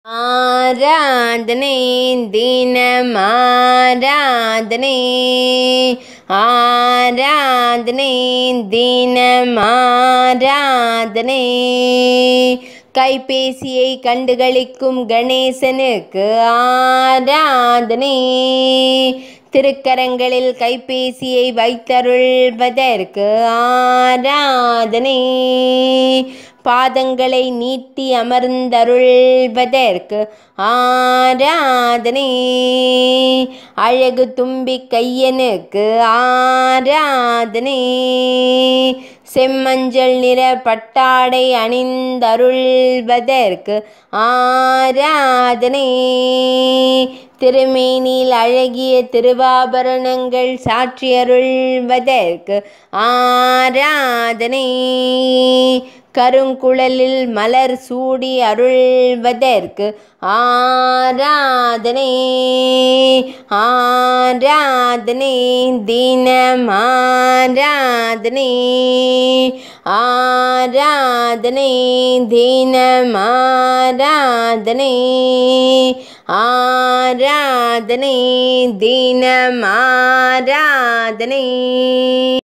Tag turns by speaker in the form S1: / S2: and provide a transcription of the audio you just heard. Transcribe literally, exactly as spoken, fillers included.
S1: ஆராதனை தினம் ஆராதனை ஆராதனை தினம் ஆராதனை கைபேசியை கண்டுகளிக்கும் கணேசனுக்கு ஆராதனை திருக்கரங்களில் கைபேசியை வைத்தருள்வதற்கு ஆராதனை பாதங்களை நீட்டி அமர்ந்தருள்வதற்கு ஆராதனை அழகு தும்பி கையனுக்கு ஆராதனை செம்மஞ்சள் நிற பட்டாடை அணிந்தருள்வதற்கு ஆராதனை திருமேனியில் அழகிய திருவாபரணங்கள் சாற்றியருள்வதற்கு ஆராதனை கருங்குழலில் மலர் சூடி அருள்வதற்கு ஆராதனை ஆராதனை தினம் ஆராதனை ஆராதனை தினம் ஆராதனை ஆராதனை தினம் ஆராதனை.